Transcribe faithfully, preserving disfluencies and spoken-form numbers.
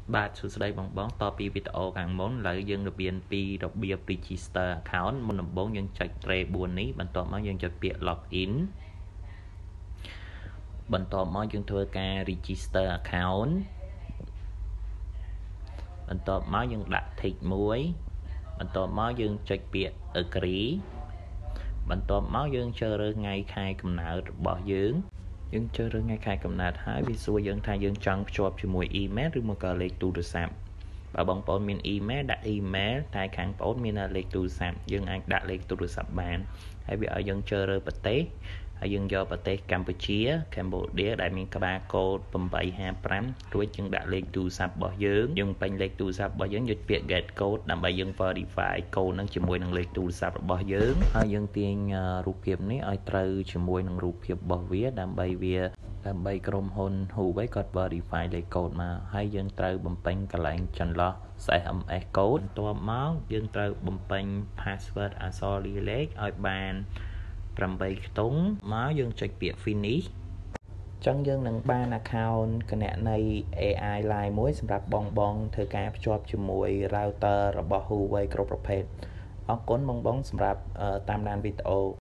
បាទសួស្តីបងបងតពីវីដេអូខាងមុនឡើយយើងរបៀនពីរបៀប register account មុនដំបូងយើងចុច tray bốnនេះបន្ទាប់មកយើងចុចពាក្យ login បន្ទាប់មកយើងធ្វើការ register account បន្ទាប់មកយើងដាក់ tick មួយបន្ទាប់មកយើងចុចពាក្យ agree បន្ទាប់មកយើងជ្រើសរើសថ្ងៃខែកំណើតរបស់យើងយើងជ្រើសរើសថ្ងៃខែកំណើតហើយវាសួរយើងថាយើងចង់ភ្ជាប់ជាមួយ email ឬមកក៏លេខទូរស័ព្ទបើបងប្អូនមាន email ដាក់ email តែខាងបងប្អូនមានលេខទូរស័ព្ទយើងអាចដាក់លេខទូរស័ព្ទបានហើយវាឲ្យយើងជ្រើសរើសប្រទេសហើយយើងយកប្រទេសកម្ពុជា Cambodia ដែលមានក្បាលកូដeight five fiveរួចយើងដាក់លេខទូរស័ព្ទរបស់យើងយើងពេញលេខទូរស័ព្ទរបស់យើងយកពាក្យ get code ដើម្បីយើង verify code នឹងជាមួយនឹងលេខទូរស័ព្ទរបស់យើងហើយយើងទាញរូបភាពនេះឲ្យត្រូវជាមួយនឹងរូបភាពរបស់វាដើម្បីវាដើម្បីក្រុមហ៊ុន Huawei គាត់ verify លេខកូដមកហើយយើងត្រូវបំពេញកន្លែងចន្លោះ ét em ét code បន្ទាប់មកយើងត្រូវបំពេញ password អក្សរលាលេខឲ្យបានeightខ្ទង់មកយើងចុចពាក្យ finish ចឹងយើងនឹងបាន account គណនី a i Line មួយសម្រាប់បងបងធ្វើការភ្ជាប់ជាមួយ router របស់ Huawei គ្រប់ប្រភេទអរគុណបងបងសម្រាប់តាមដានវីដេអូ